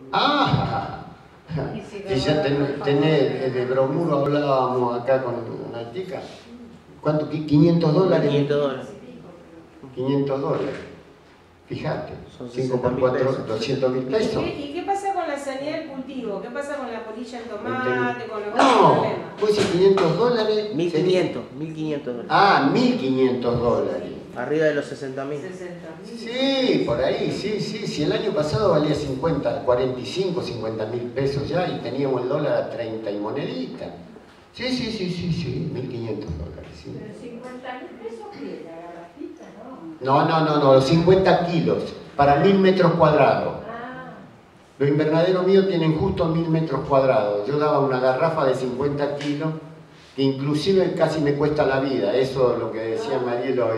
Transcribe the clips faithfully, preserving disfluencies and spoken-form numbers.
Ah, y ya ten, tenés, de bromuro hablábamos acá con una chica. ¿Cuánto? ¿quinientos dólares? quinientos dólares. quinientos dólares. Fíjate, Son cinco por cuatro, doscientos mil pesos. ¿Y qué, ¿Y qué pasa con la sanidad del cultivo? ¿Qué pasa con la polilla en tomate? Con los No, problemas? pues si quinientos dólares. mil quinientos, mil quinientos dólares. Ah, mil quinientos dólares. Arriba de los sesenta mil. Sí, por ahí, sí, sí. Si el año pasado valía cincuenta, cuarenta y cinco, cincuenta mil pesos ya y teníamos el dólar a treinta y monedita. Sí, sí, sí, sí, sí, mil quinientos dólares. Sí. Pero cincuenta mil pesos, ¿qué? ¿La garrafita, no? No, no, no, no, los cincuenta kilos para mil metros cuadrados. Ah. Los invernaderos míos tienen justo mil metros cuadrados. Yo daba una garrafa de cincuenta kilos que inclusive casi me cuesta la vida. Eso es lo que decía Mariel hoy.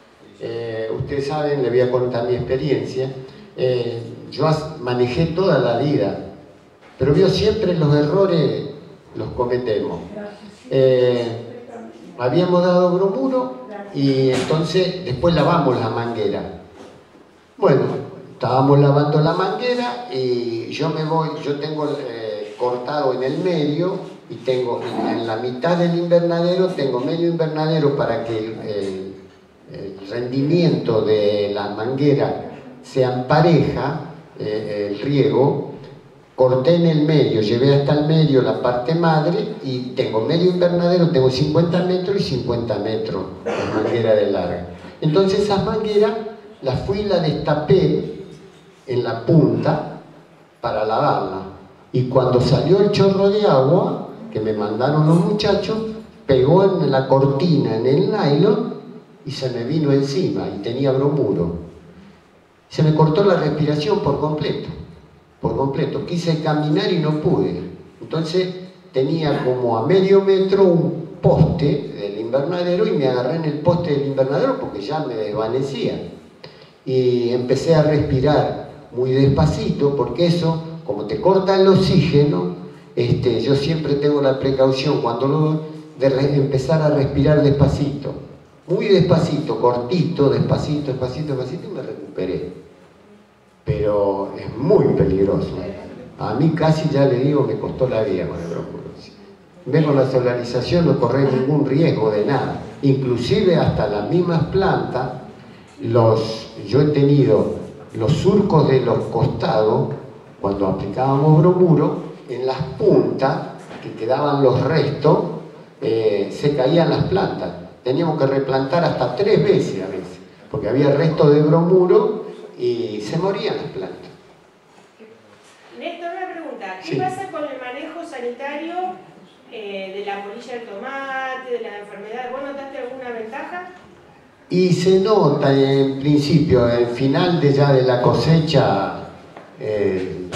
Eh, ustedes saben, le voy a contar mi experiencia. Eh, yo manejé toda la vida, pero yo siempre los errores los cometemos. Eh, habíamos dado bromuro y entonces después lavamos la manguera. Bueno, estábamos lavando la manguera y yo me voy, yo tengo eh, cortado en el medio y tengo en la mitad del invernadero, tengo medio invernadero para que el, el el rendimiento de la manguera se empareja, eh, el riego. Corté en el medio, llevé hasta el medio la parte madre y tengo medio invernadero, tengo cincuenta metros y cincuenta metros de manguera de larga. Entonces esas mangueras las fui y las destapé en la punta para lavarla. Y cuando salió el chorro de agua que me mandaron los muchachos, pegó en la cortina, en el nylon, y se me vino encima y tenía bromuro. Se me cortó la respiración por completo, por completo. Quise caminar y no pude. Entonces tenía como a medio metro un poste del invernadero y me agarré en el poste del invernadero porque ya me desvanecía. Y empecé a respirar muy despacito porque eso, como te corta el oxígeno, este, yo siempre tengo la precaución cuando lo, de re, empezar a respirar despacito. Muy despacito, cortito, despacito, despacito, despacito y me recuperé. Pero es muy peligroso. A mí casi, ya le digo, me costó la vida con el bromuro. Ve, con la solarización no corre ningún riesgo de nada. Inclusive hasta las mismas plantas, los, yo he tenido los surcos de los costados, cuando aplicábamos bromuro, en las puntas, que quedaban los restos, eh, se caían las plantas. Teníamos que replantar hasta tres veces a veces, porque había restos de bromuro y se morían las plantas. Néstor, una pregunta. ¿Qué Sí. pasa con el manejo sanitario eh, de la polilla del tomate, de las enfermedades? ¿Vos notaste alguna ventaja? Y se nota en principio, al final de ya de la cosecha, eh,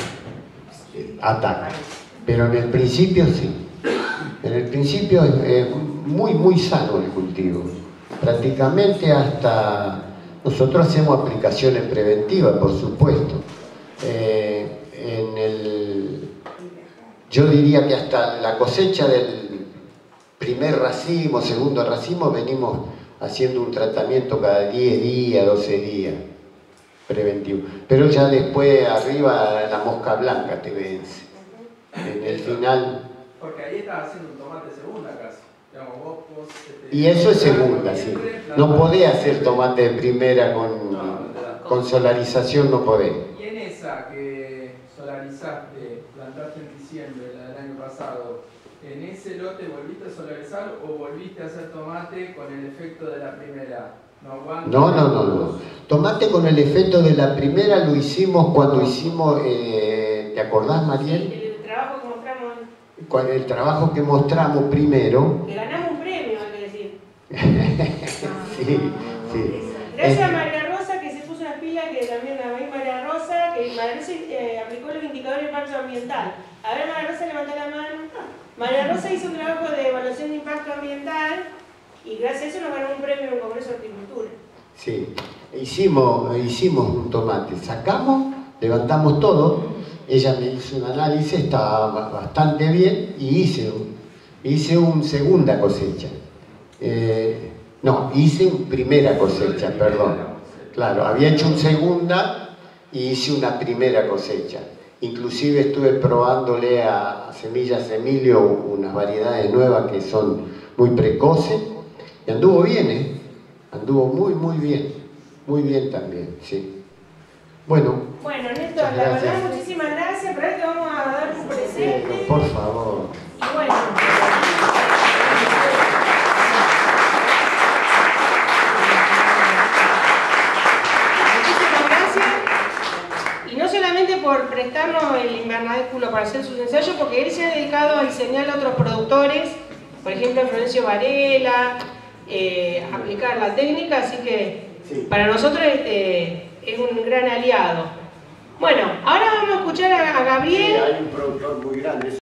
ataca. Pero en el principio sí. En el principio es eh, muy, muy sano el cultivo. Prácticamente hasta... Nosotros hacemos aplicaciones preventivas, por supuesto. Eh, en el, yo diría que hasta la cosecha del primer racimo, segundo racimo, venimos haciendo un tratamiento cada diez días, doce días, preventivo. Pero ya después arriba la mosca blanca te vence. En el final... Porque ahí estás haciendo un tomate segunda casi. Digamos, vos, vos, este, Y eso es segunda, sí. No podés hacer tomate de primera con, no, no te da. con solarización, no podés. Y en esa que solarizaste, plantaste en diciembre, la del año pasado, ¿en ese lote volviste a solarizar o volviste a hacer tomate con el efecto de la primera? No, aguanta. No, no, no, no. Tomate con el efecto de la primera lo hicimos cuando hicimos, eh, ¿te acordás, Mariel? Sí, el trabajo que mostramos, Con el trabajo que mostramos primero. que ganamos un premio, hay que decir. Sí, sí. Gracias a Eh, María Rosa, que se puso las pilas, que también la veis María Rosa, que María Rosa eh, aplicó los indicadores de impacto ambiental. A ver, María Rosa, levanta la mano. María Rosa hizo un trabajo de evaluación de impacto ambiental y gracias a eso nos ganó un premio en un Congreso de Horticultura. Sí, hicimos, hicimos un tomate. Sacamos, levantamos todo. Ella me hizo un análisis, estaba bastante bien y hice un, hice un segunda cosecha. Eh, no, hice una primera cosecha, perdón. Claro, había hecho un segunda y hice una primera cosecha. Inclusive estuve probándole a Semillas Emilio unas variedades nuevas que son muy precoces. Y anduvo bien, ¿eh? Anduvo muy, muy bien. Muy bien también, sí. Bueno. Bueno, Néstor, la verdad, muchísimas gracias. Por ahí te vamos a dar un presente. Por favor. Y bueno. Muchísimas gracias. Y no solamente por prestarnos el invernáculo para hacer sus ensayos, porque él se ha dedicado a diseñar a otros productores, por ejemplo, Florencio Varela, eh, aplicar la técnica, así que sí, para nosotros este, es un gran aliado. Bueno, ahora vamos a escuchar a, a Gabriel. Sí, hay un productor muy grande.